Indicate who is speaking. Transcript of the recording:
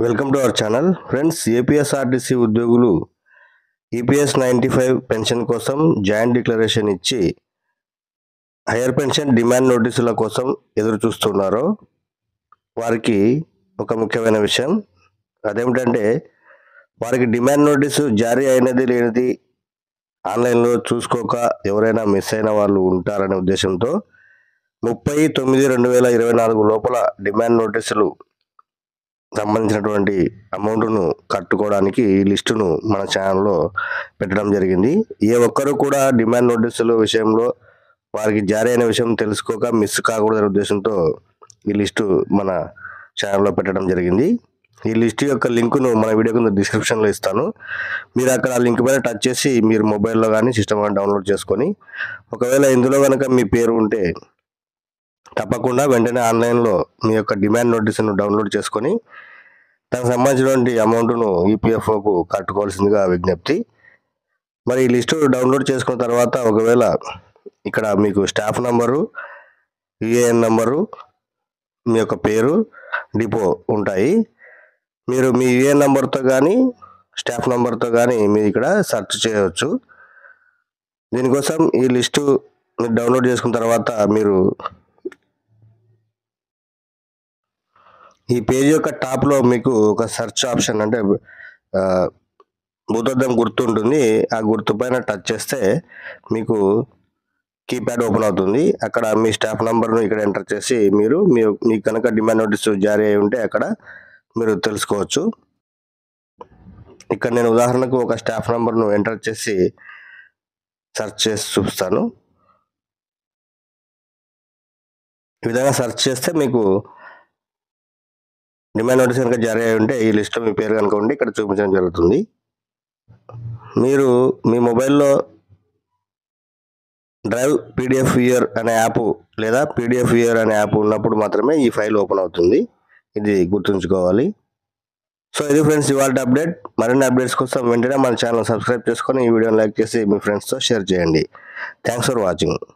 Speaker 1: Welcome to our channel friends. APSRTC ఉద్యోగులు EPS 95 pension కోసం joint declaration ఇచ్చి higher pension demand నోటీసుల కోసం ఎదురు చూస్తున్నారో వారికి ఒక ముఖ్యమైన విషయం. అదేమిటంటే వారికి డిమాండ్ నోటీసు జారీ అయినది లేనిది ఆన్లైన్లో చూసుకోక ఎవరైనా మిస్ అయిన వాళ్ళు ఉంటారనే ఉద్దేశంతో 30/9/2024 లోపల డిమాండ్ నోటీసులు సంబంధించినటువంటి అమౌంట్ను కట్టుకోవడానికి ఈ లిస్టును మన ఛానల్లో పెట్టడం జరిగింది. ఏ ఒక్కరు కూడా డిమాండ్ నోటీసుల విషయంలో వారికి జారీ అయిన విషయం తెలుసుకోక మిస్ కాకూడదనే ఉద్దేశంతో ఈ లిస్టు మన ఛానల్లో పెట్టడం జరిగింది. ఈ లిస్ట్ యొక్క లింకును మన వీడియో కింద డిస్క్రిప్షన్లో ఇస్తాను. మీరు అక్కడ ఆ లింక్ పైన టచ్ చేసి మీరు మొబైల్లో కానీ సిస్టమ్ కానీ డౌన్లోడ్ చేసుకొని, ఒకవేళ ఇందులో కనుక మీ పేరు ఉంటే తప్పకుండా వెంటనే ఆన్లైన్లో మీ యొక్క డిమాండ్ నోటీసును డౌన్లోడ్ చేసుకొని దానికి సంబంధించినటువంటి అమౌంట్ను ఈపీఎఫ్ఓకు కట్టుకోవాల్సిందిగా విజ్ఞప్తి. మరి ఈ లిస్టు డౌన్లోడ్ చేసుకున్న తర్వాత ఒకవేళ ఇక్కడ మీకు స్టాఫ్ నంబరు, యూఏఎన్ నంబరు, మీ యొక్క పేరు, డిపో ఉంటాయి. మీరు మీ యూఏఎన్ నంబర్తో కానీ స్టాఫ్ నంబర్తో కానీ మీరు ఇక్కడ సెర్చ్ చేయవచ్చు. దీనికోసం ఈ లిస్టు మీరు డౌన్లోడ్ చేసుకున్న తర్వాత మీరు ఈ పేజ్ యొక్క టాప్లో మీకు ఒక సెర్చ్ ఆప్షన్ అంటే భూతద్దం గుర్తు ఉంటుంది. ఆ గుర్తు పైన టచ్ చేస్తే మీకు కీప్యాడ్ ఓపెన్ అవుతుంది. అక్కడ మీ స్టాఫ్ నంబర్ను ఇక్కడ ఎంటర్ చేసి మీరు మీకు కనుక డిమాండ్ నోటీసు జారీ అయి ఉంటే అక్కడ మీరు తెలుసుకోవచ్చు. ఇక్కడ నేను ఉదాహరణకు ఒక స్టాఫ్ నంబర్ను ఎంటర్ చేసి సెర్చ్ చేసి చూపిస్తాను. ఈ విధంగా సెర్చ్ చేస్తే మీకు డిమాండ్ నోటీస్ కనుక జారీ అయి ఉంటే ఈ లిస్ట్లో మీ పేరు కనుక ఉండి ఇక్కడ చూపించడం జరుగుతుంది. మీరు మీ మొబైల్లో డ్రైవ్ పీడిఎఫ్ వ్యూయర్ అనే యాప్ లేదా పీడిఎఫ్ వ్యూయర్ అనే యాప్ ఉన్నప్పుడు మాత్రమే ఈ ఫైల్ ఓపెన్ అవుతుంది. ఇది గుర్తుంచుకోవాలి. సో ఇది ఫ్రెండ్స్ ఇవాళ అప్డేట్. మరిన్ని అప్డేట్స్ కోసం వెంటనే మన ఛానల్ సబ్స్క్రైబ్ చేసుకొని ఈ వీడియోని లైక్ చేసి మీ ఫ్రెండ్స్తో షేర్ చేయండి. Thanks for watching.